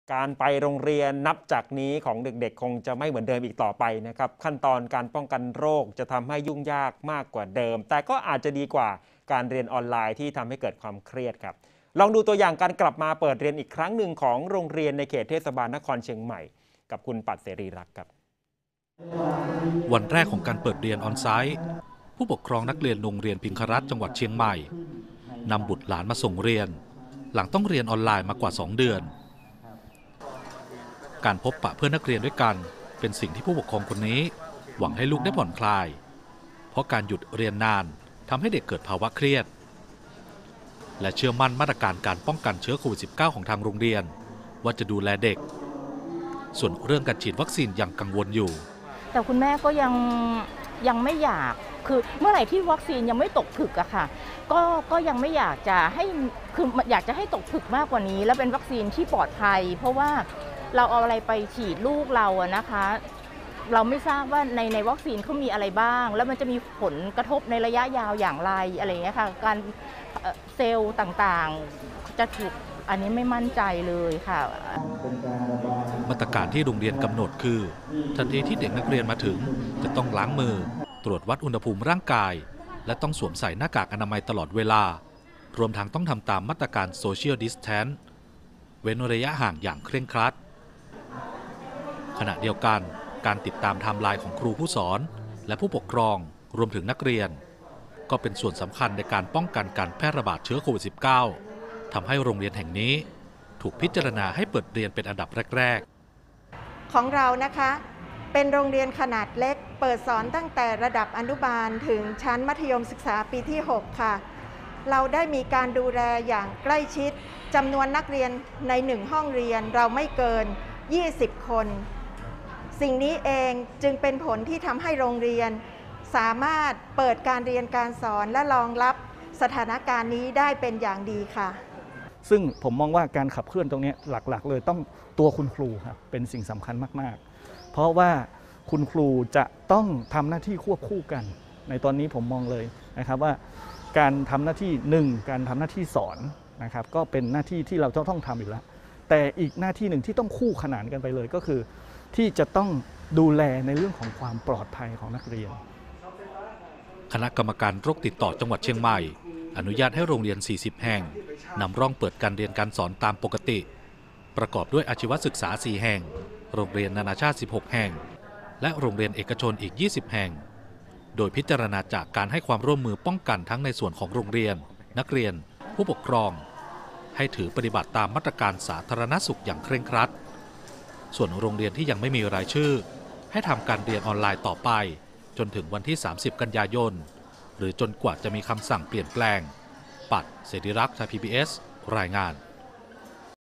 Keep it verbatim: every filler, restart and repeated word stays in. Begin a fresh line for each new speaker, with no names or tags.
การไปโรงเรียนนับจากนี้ของเด็กๆคงจะไม่เหมือนเดิมอีกต่อไปนะครับขั้นตอนการป้องกันโรคจะทำให้ยุ่งยากมากกว่าเดิมแต่ก็อาจจะดีกว่าการเรียนออนไลน์ที่ทำให้เกิดความเครียดครับลองดูตัวอย่างการกลับมาเปิดเรียนอีกครั้งหนึ่งของโรงเรียนในเขตเทศบาลนครเชียงใหม่กับคุณปัดเสรีรักษ์ครับ
วันแรกของการเปิดเรียนออนไซต์ผู้ปกครองนักเรียนโรงเรียนพิงครัฐจังหวัดเชียงใหม่นำบุตรหลานมาส่งเรียนหลังต้องเรียนออนไลน์มากว่าสองเดือนการพบปะเพื่อนนักเรียนด้วยกันเป็นสิ่งที่ผู้ปกครองคนนี้หวังให้ลูกได้ผ่อนคลายเพราะการหยุดเรียนนานทำให้เด็กเกิดภาวะเครียดและเชื่อมั่นมาตรการการป้องกันเชื้อโควิด สิบเก้า ของทางโรงเรียนว่าจะดูแลเด็กส่วนเรื่องการฉีดวัคซีนยังกังวลอยู่
แต่คุณแม่ก็ยังยังไม่อยากคือเมื่อไหร่ที่วัคซีนยังไม่ตกผึกอะค่ะก็ก็ยังไม่อยากจะให้คืออยากจะให้ตกผึกมากกว่านี้แล้วเป็นวัคซีนที่ปลอดภัยเพราะว่าเราเอาอะไรไปฉีดลูกเราอะนะคะเราไม่ทราบว่าในในวัคซีนเขามีอะไรบ้างแล้วมันจะมีผลกระทบในระยะยาวอย่างไรอะไรอย่างเงี้ยค่ะการเซลล์ต่างๆจะถูกอันนี้ไม่มั่นใจเลยค่ะ
มาตรการที่โรงเรียนกำหนดคือทันทีที่เด็กนักเรียนมาถึงจะต้องล้างมือตรวจวัดอุณหภูมิร่างกายและต้องสวมใส่หน้ากากอนามัยตลอดเวลารวมทั้งต้องทำตามมาตรการ Social Distance เว้นระยะห่างอย่างเคร่งครัดขณะเดียวกันการติดตามไทม์ไลน์ของครูผู้สอนและผู้ปกครองรวมถึงนักเรียนก็เป็นส่วนสำคัญในการป้องกันการแพร่ระบาดเชื้อโควิด สิบเก้า ทำให้โรงเรียนแห่งนี้ถูกพิจารณาให้เปิดเรียนเป็นอันดับแรก
ๆของเรานะคะเป็นโรงเรียนขนาดเล็กเปิดสอนตั้งแต่ระดับอนุบาลถึงชั้นมัธยมศึกษาปีที่ หก ค่ะเราได้มีการดูแลอย่างใกล้ชิดจำนวนนักเรียนในหนึ่งห้องเรียนเราไม่เกินยี่สิบคนสิ่งนี้เองจึงเป็นผลที่ทำให้โรงเรียนสามารถเปิดการเรียนการสอนและรองรับสถานการณ์นี้ได้เป็นอย่างดีค่ะ
ซึ่งผมมองว่าการขับเคลื่อนตรงนี้หลักๆเลยต้องตัวคุณครูครับเป็นสิ่งสำคัญมากๆเพราะว่าคุณครูจะต้องทำหน้าที่ควบคู่กันในตอนนี้ผมมองเลยนะครับว่าการทำหน้าที่หนึ่งการทำหน้าที่สอนนะครับก็เป็นหน้าที่ที่เราต้องต้องทำอยู่แล้วแต่อีกหน้าที่หนึ่งที่ต้องคู่ขนานกันไปเลยก็คือที่จะต้องดูแลในเรื่องของความปลอดภัยของนักเรียน
คณะกรรมการโรคติดต่อจังหวัดเชียงใหม่อนุญาตให้โรงเรียนสี่สิบแห่งนำร่องเปิดการเรียนการสอนตามปกติประกอบด้วยอาชีวศึกษาสี่แห่งโรงเรียนนานาชาติสิบหกแห่งและโรงเรียนเอกชนอีกยี่สิบแห่งโดยพิจารณาจากการให้ความร่วมมือป้องกันทั้งในส่วนของโรงเรียนนักเรียนผู้ปกครองให้ถือปฏิบัติตามมาตรการสาธารณสุขอย่างเคร่งครัดส่วนโรงเรียนที่ยังไม่มีรายชื่อให้ทำการเรียนออนไลน์ต่อไปจนถึงวันที่สามสิบกันยายนหรือจนกว่าจะมีคำสั่งเปลี่ยนแปลงปัดเสรีรักษ์ไทย พี บี เอส รายงาน